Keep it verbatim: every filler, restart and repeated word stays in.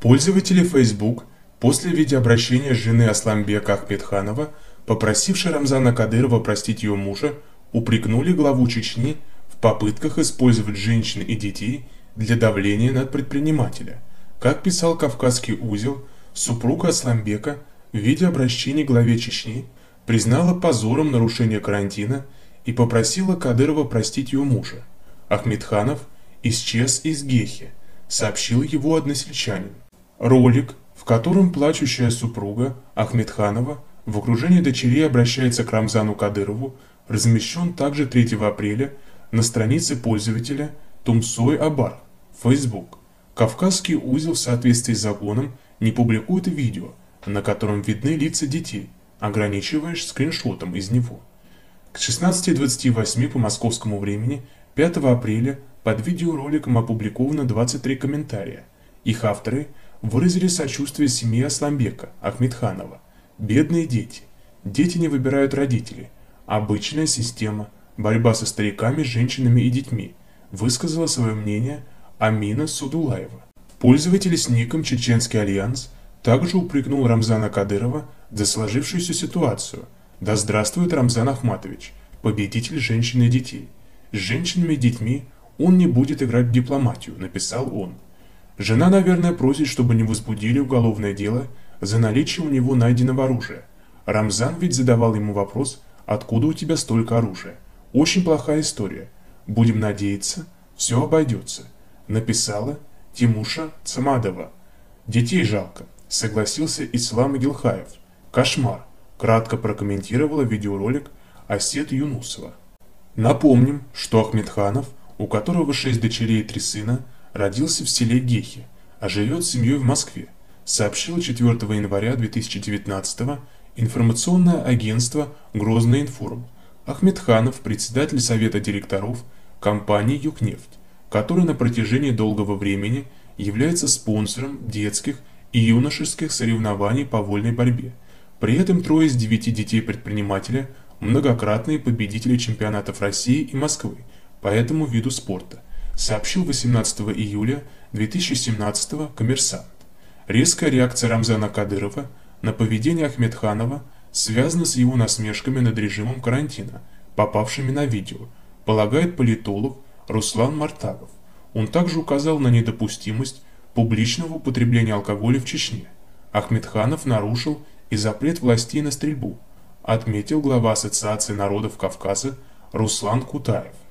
Пользователи Facebook после видеообращения жены Асламбека Ахмедханова, попросившей Рамзана Кадырова простить ее мужа, упрекнули главу Чечни в попытках использовать женщин и детей для давления над предпринимателя. Как писал «Кавказский узел», супруга Асламбека в видеообращении главе Чечни признала позором нарушение карантина и попросила Кадырова простить ее мужа. Ахмедханов исчез из Гехи, сообщил его односельчанин. Ролик, в котором плачущая супруга Ахмедханова в окружении дочерей обращается к Рамзану Кадырову, размещен также третьего апреля на странице пользователя Тумсой Абар, Facebook. «Кавказский узел» в соответствии с законом не публикует видео, на котором видны лица детей, ограничиваясь скриншотом из него. К шестнадцати двадцати восьми по московскому времени пятого апреля под видеороликом опубликовано двадцать три комментария. Их авторы выразили сочувствие семье Асламбека Ахмедханова. Бедные дети. Дети не выбирают родителей. Обычная система. Борьба со стариками, женщинами и детьми. Высказала свое мнение Амина Судулаева. Пользователь с ником «Чеченский альянс» также упрекнул Рамзана Кадырова за сложившуюся ситуацию. Да здравствует Рамзан Ахматович, победитель женщин и детей. С женщинами и детьми он не будет играть в дипломатию, написал он. Жена, наверное, просит, чтобы не возбудили уголовное дело за наличие у него найденного оружия. Рамзан ведь задавал ему вопрос, откуда у тебя столько оружия. Очень плохая история. Будем надеяться, все обойдется. Написала Тимуша Цамадова. Детей жалко, согласился Ислам Гилхаев. Кошмар, кратко прокомментировала видеоролик Асет Юнусова. Напомним, что Ахмедханов, у которого шесть дочерей и три сына, родился в селе Гехи, а живет с семьей в Москве, сообщило четвёртого января две тысячи девятнадцатого информационное агентство Грозный информ. Ахмедханов, председатель совета директоров компании «Югнефть», который на протяжении долгого времени является спонсором детских и юношеских соревнований по вольной борьбе. При этом трое из девяти детей предпринимателя – многократные победители чемпионатов России и Москвы по этому виду спорта, сообщил восемнадцатого июля две тысячи семнадцатого «Коммерсант». Резкая реакция Рамзана Кадырова на поведение Ахмедханова связана с его насмешками над режимом карантина, попавшими на видео, полагает политолог Руслан Мартагов. Он также указал на недопустимость публичного употребления алкоголя в Чечне. Ахмедханов нарушил и запрет властей на стрельбу, отметил глава Ассоциации народов Кавказа Руслан Кутаев.